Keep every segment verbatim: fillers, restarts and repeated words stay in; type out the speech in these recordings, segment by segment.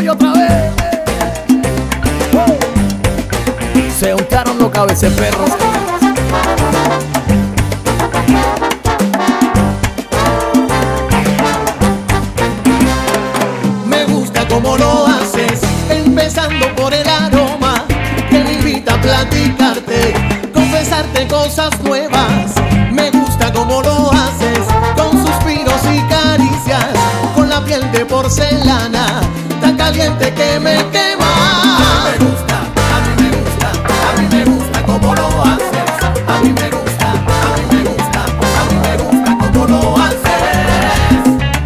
voy otra vez. Se untaron los cabeceperros. Me gusta como lo haces, empezando por el aroma que me invita a platicarte, confesarte cosas nuevas. Me gusta como lo haces, con suspiros y caricias, con la piel de porcelana tan caliente que me quema. A mí me gusta, a mí me gusta, a mí me gusta como lo haces. A mí me gusta, a mí me gusta, a mí me gusta como lo haces.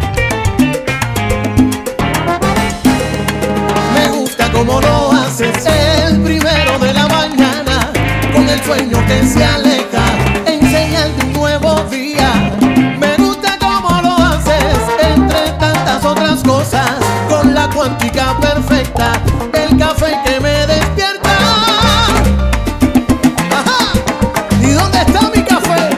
Me gusta como lo haces, el primero de la mañana, con el sueño que se aleja en señal de un nuevo día. Me gusta como lo haces, entre tantas otras cosas, con la cuántica perfecta, el café que me despierta. Ajá. ¿Y dónde está mi café?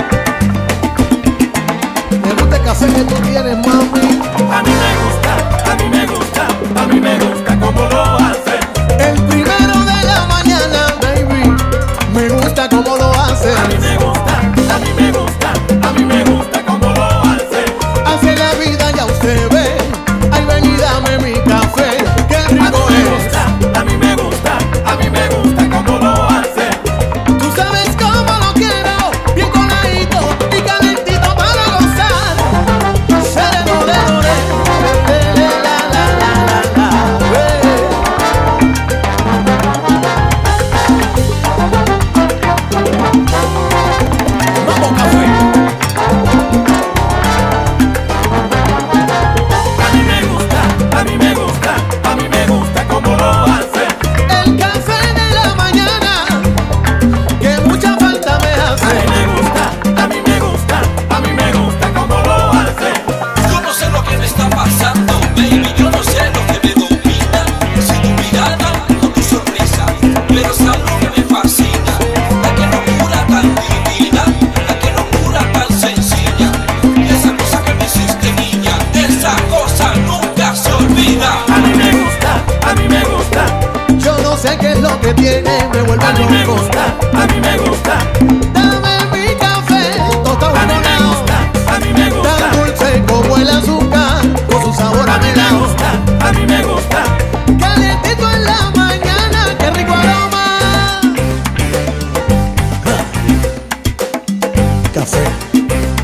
Me gusta el café que tú tienes, mami. A mí me gusta, a mí me gusta, a mí me gusta como lo haces. El primero de la mañana, baby, me gusta como lo haces. A mí me gusta, a mí me gusta, a mí me gusta como lo haces. Hace la vida ya usted ve, ay ven y dame mi café, qué A mí rico me es. gusta, a mí me gusta, a mí me gusta como lo haces. Tú sabes cómo lo quiero, bien coladito y calentito para gozar. Sereno de lore, de la la la la la, eh. Vamos, café. A mí me gusta, a mí me gusta, a mí me gusta como lo haces. El café de la mañana, que mucha falta me A hace. mí me gusta, a mí me gusta, a mí me gusta como lo haces. Yo no sé lo que me está pasando, baby, yo no sé lo que me domina. Si tu mirada o tu sonrisa, pero es algo que me fascina. La que locura tan divina, la que locura tan sencilla. Y esa cosa que me hiciste niña, esa cosa nunca se olvida. A mí me gusta, a mí me gusta, Yo no sé qué es lo que tiene, me vuelve a mí me loco. gusta, a mí me gusta, Dame mi café, tostado a mí y me colado, gusta, a mí me gusta, tan dulce como el azúcar, con su sabor a a mí me melao. gusta, a mí me gusta. Calientito en la mañana, qué rico aroma. Café.